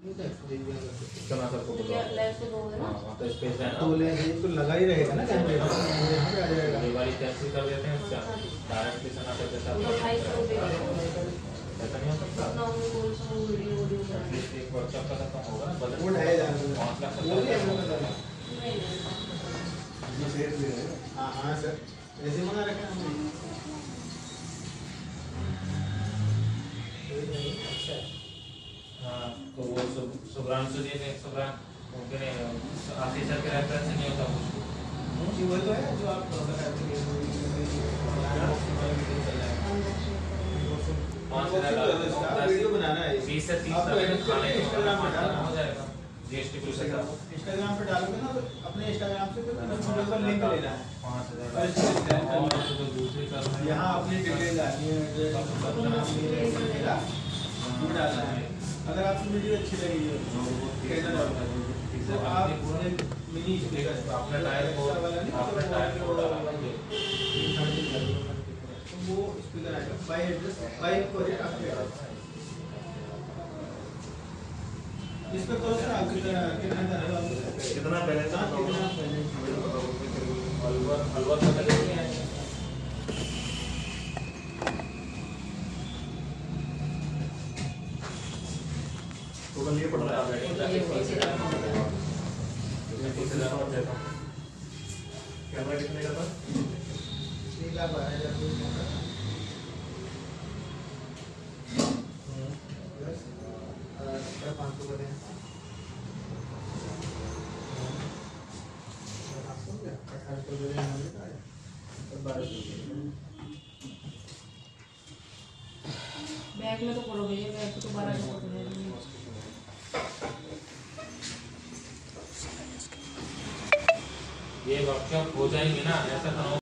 कितना सर को बोलो लेंस तो दोगे ना। हां तो स्पेस है ना तो लेंस ये तो लगा ही रहेगा ना कैमरे में, यहाँ पे आ जाएगा। ये वाली कैंसिल कर देते हैं इसका डायरेक्टली सनाटा के साथ 250 रुपए ऐसा नहीं हो सकता ना वो बोल सो वीडियो एटलीस्ट एक वर्कशॉप का खत्म होगा ना बजट वो 2500 5 लाख वो भी हम लोग कर नहीं ये सेट भी है। हाँ सर ऐसे बना रखा है हमने। अच्छा हाँ तो वो सुब्रांशु जी ने उनके ने आशीष सर के रेफरेंस से नहीं होता कुछ जी वही तो है जो आप बताते हैं वीडियो बनाना है 20 से 30 तक खाने के इंस्टाग्राम पे डालना हो जाएगा जीएसटी पे इंस्टाग्राम पे डालोगे ना तो अपने इंस्टाग्राम से वीडियो का लिंक लेना है 5000 और तो दूसरी कर रहे हैं यहाँ अपनी डिटेल डालनी है वो डालना है। अगर आपकी वीडियो अच्छी लगी हो कैसा डालना है तो आप मिनी अपना टायर को अपना टायर को डालना वो स्पीकर आएगा बाय एड्रेस बाय कोरियर आपके इस पर तो सर कितना बैलेंस हलवा का नहीं है तो कल ये पड़ रहा है कैमरा कितने का था 500 का दें बैग में तो पड़ो भैया, बैग तो 12 का पड़ रहा है। ये वर्कशॉप हो जाएंगे ना ऐसा